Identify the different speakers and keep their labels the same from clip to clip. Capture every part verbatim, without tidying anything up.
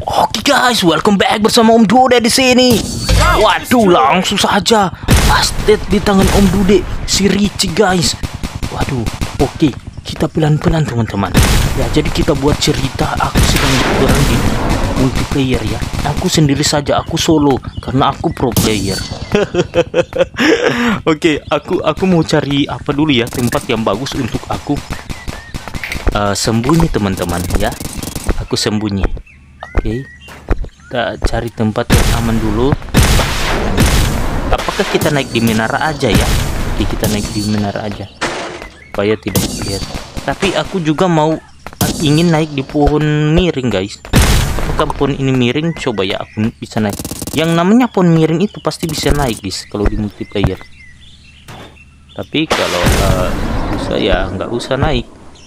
Speaker 1: Oke guys, welcome back bersama Om Dude di sini. Waduh, langsung saja pastet di tangan Om Dude si Richie guys. Waduh, oke, kita pelan-pelan teman-teman. Ya, jadi kita buat cerita. Aku sedang berperang di multiplayer ya. Aku sendiri saja, aku solo karena aku pro player. Oke, aku aku mau cari apa dulu ya, tempat yang bagus untuk aku uh, sembunyi teman-teman ya. Aku sembunyi. Oke, kita cari tempat yang aman dulu. Apakah kita naik di menara aja ya? Oke, kita naik di menara aja supaya tidak lihat. Tapi aku juga mau ingin naik di pohon miring guys. Apakah pohon ini miring? Coba ya, aku bisa naik. Yang namanya pohon miring itu pasti bisa naik guys kalau di multiplayer. Tapi kalau uh, bisa ya nggak usah naik.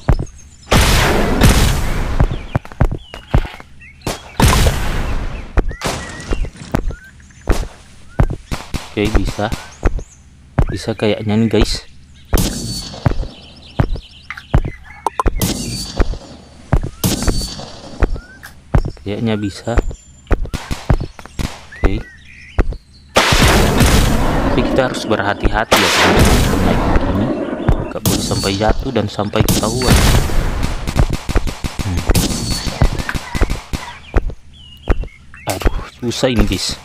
Speaker 1: Oke, bisa bisa kayaknya nih guys. Kayaknya bisa. Oke, tapi kita harus berhati-hati ya teman-teman naik begini. Gak boleh sampai jatuh dan sampai ketahuan. hmm. Aduh, susah ini guys.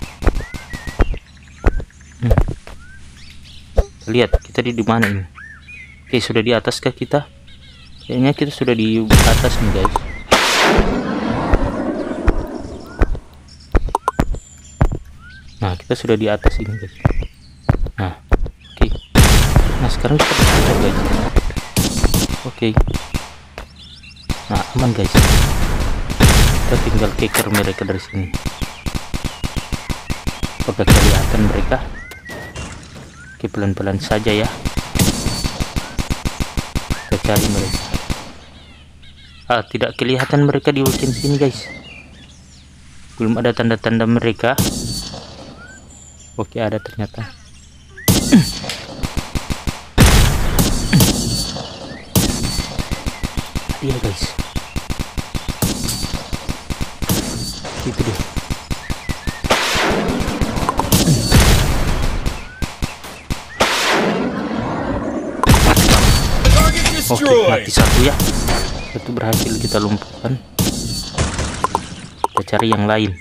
Speaker 1: Hmm. Lihat kita di mana ini? Oke, sudah di atas kah kita? Kayaknya kita sudah di atas nih guys. Nah, kita sudah di atas ini guys. Nah, oke. Nah, sekarang kita bisa guys. Oke. Nah, aman guys. Kita tinggal keker mereka dari sini. Apakah kelihatan mereka? Oke, pelan-pelan saja ya. Kita cari mereka. Ah, tidak kelihatan mereka di bagian sini guys. Belum ada tanda-tanda mereka. Oke, ada ternyata. Iya guys. Itu deh. Oke, mati satu ya. Satu berhasil kita lumpuhkan. Kita cari yang lain.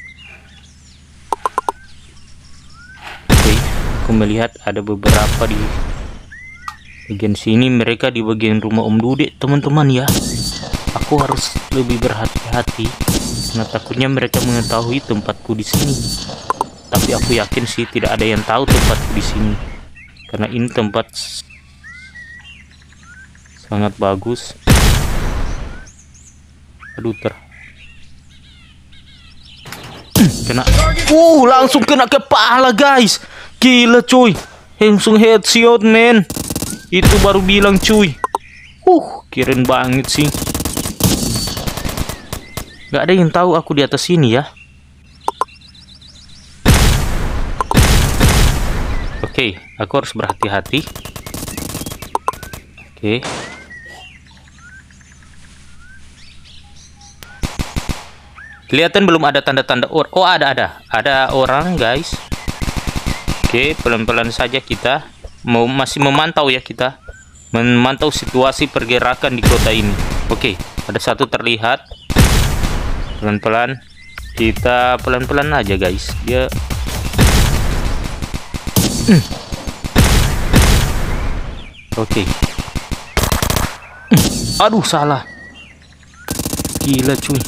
Speaker 1: Oke, aku melihat ada beberapa di bagian sini. Mereka di bagian rumah Om Dude teman-teman ya. Aku harus lebih berhati-hati karena takutnya mereka mengetahui tempatku di sini. Tapi aku yakin sih tidak ada yang tahu tempatku di sini karena ini tempat sangat bagus. Aduh, ter kena. Uh, langsung kena kepala guys. Gila cuy. Langsung headshot men. Itu baru bilang cuy. Uh, keren banget sih. Gak ada yang tahu aku di atas sini ya. Oke, aku harus berhati-hati. Oke. Kelihatan belum ada tanda-tanda or. Oh, ada ada. Ada orang, guys. Oke, pelan-pelan saja kita mau masih memantau ya kita. Memantau situasi pergerakan di kota ini. Oke, ada satu terlihat. Pelan-pelan. Kita pelan-pelan aja, guys. Dia hmm. Oke. Aduh, salah. Gila cuy.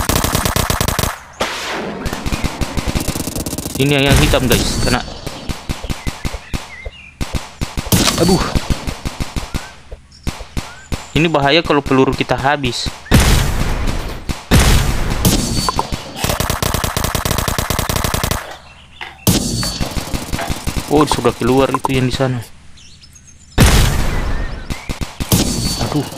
Speaker 1: Ini yang, yang hitam guys, kena. Aduh. Ini bahaya kalau peluru kita habis. Oh, sudah keluar itu yang di sana. Aduh.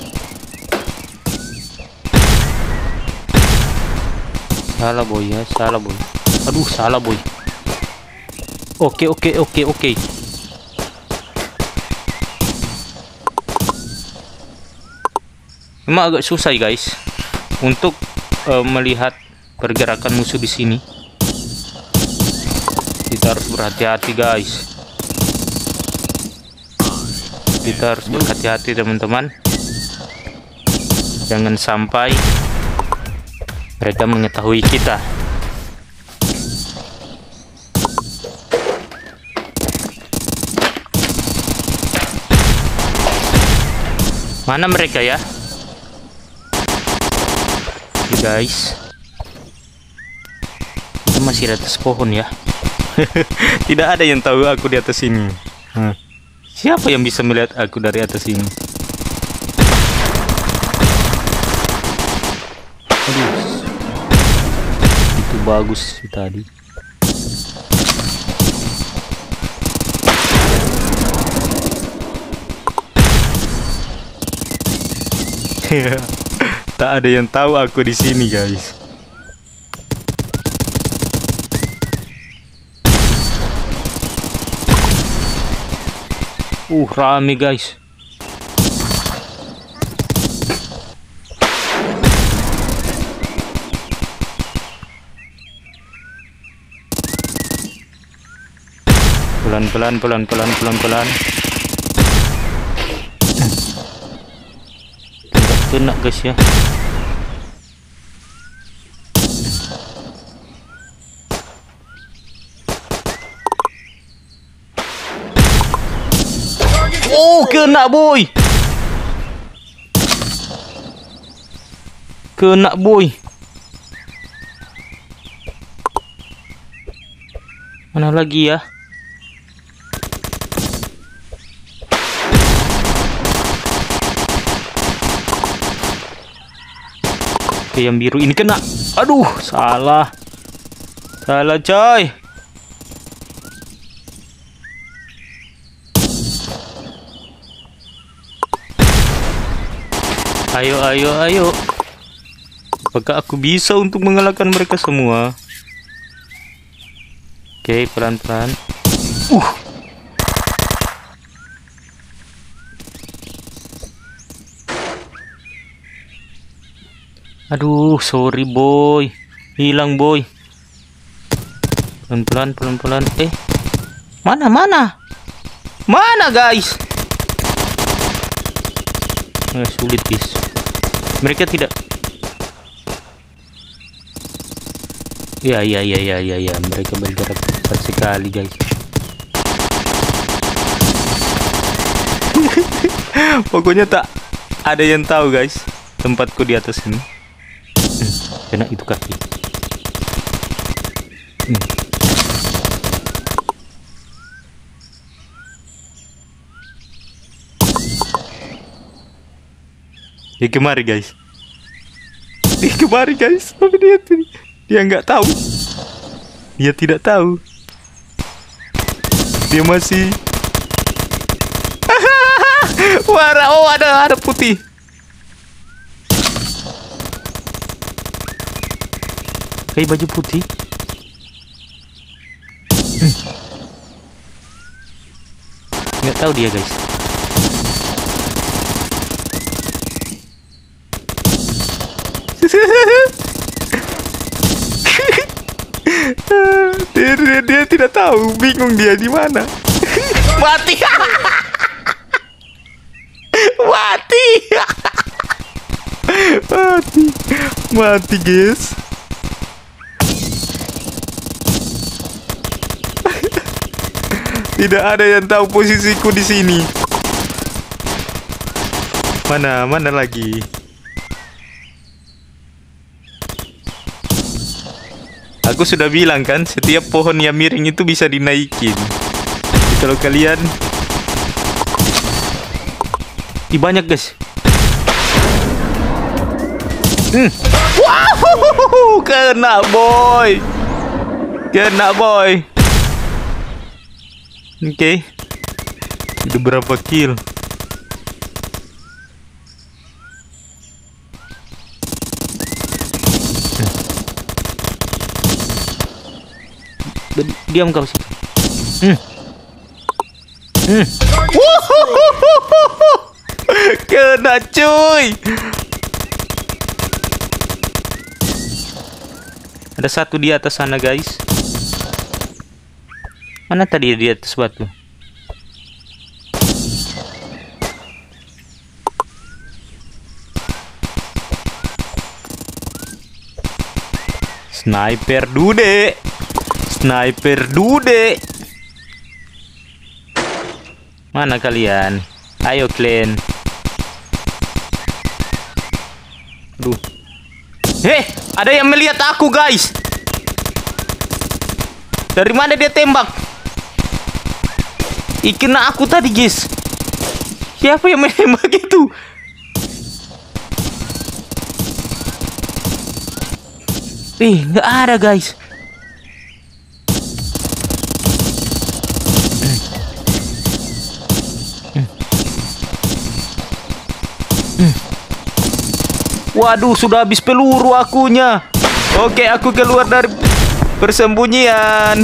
Speaker 1: Salah boy ya, salah boy. Aduh, salah boy. Oke, oke, oke, oke. Memang agak susah guys untuk uh, melihat pergerakan musuh di sini. Kita harus berhati-hati guys. Kita harus berhati-hati teman-teman. Jangan sampai mereka mengetahui kita. Mana mereka ya? Oke guys, kita masih di atas pohon ya. Tidak ada yang tahu aku di atas ini. Hmm. Siapa yang bisa melihat aku dari atas ini? Aduh, itu bagus sih tadi. Tak ada yang tahu aku di sini guys. Uh, rame guys. Pelan-pelan, pelan-pelan, pelan-pelan. Kena guys ya. Oh, kena boy. Kena boy. Mana lagi ya? Oke, yang biru ini kena. Aduh, salah. Salah coy. Ayo, ayo, ayo. Apakah aku bisa untuk mengalahkan mereka semua? Oke, pelan-pelan. Uh. Aduh, sorry boy. Hilang boy. Pelan-pelan, pelan-pelan. Eh, mana, mana? Mana guys? Eh, sulit guys. Mereka tidak. Ya, ya, ya, ya, ya, ya. Mereka bergerak cepat sekali guys. Pokoknya tak ada yang tahu guys tempatku di atas ini. Hmm, kena itu kaki. Hmm. Dia kemari guys. Dia kemari guys. Tapi dia dia nggak tahu. Dia tidak tahu. Dia masih. Warna, oh ada ada putih. Kayak baju putih. Hmm. Nggak tahu dia guys. dia, dia, dia tidak tahu, bingung dia di mana. Mati. Mati. Mati. Mati guys. Tidak ada yang tahu posisiku di sini. Mana, mana lagi? Aku sudah bilang kan, setiap pohon yang miring itu bisa dinaikin. Jadi kalau kalian, ih banyak guys. Hmm. Wow, kena boy, kena boy. Oke, okay. Udah berapa kill? Diam kau situ. Hmm. Hmm. Kena cuy. Ada satu di atas sana, guys. Mana tadi di atas batu? Sniper dude. Sniper dude. Mana kalian? Ayo kalian. Duh. Heh, ada yang melihat aku, guys. Dari mana dia tembak? Ih, kena aku tadi, guys. Siapa yang menembak itu? Ih, nggak ada, guys. Waduh, sudah habis peluru akunya. Oke, aku keluar dari persembunyian.